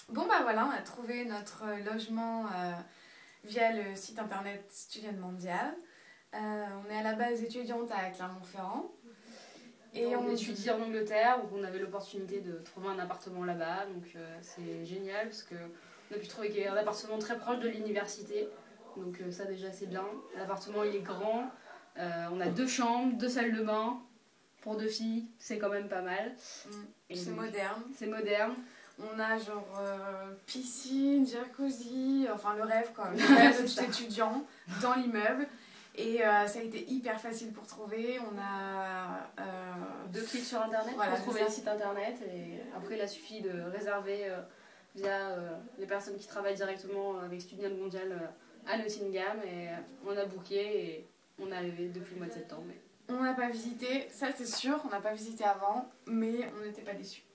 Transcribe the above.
Bon bah voilà, on a trouvé notre logement via le site internet Student Mondial. On est à la base étudiante à Clermont-Ferrand. Et on étudie en Angleterre, donc on avait l'opportunité de trouver un appartement là-bas, donc c'est génial parce qu'on a pu trouver un appartement très proche de l'université, donc ça déjà c'est bien. L'appartement il est grand, on a 2 chambres, 2 salles de bain pour 2 filles, c'est quand même pas mal. C'est moderne. C'est moderne. On a genre piscine, jacuzzi, enfin le rêve quoi, le rêve de tout étudiant dans l'immeuble. Et ça a été hyper facile pour trouver. On a 2 clics sur internet pour trouver le site internet. Et après, il a suffi de réserver via les personnes qui travaillent directement avec Student Mondial à Nottingham. Et on a booké et on est arrivé depuis le mois de septembre. On n'a pas visité, ça c'est sûr, on n'a pas visité avant, mais on n'était pas déçus.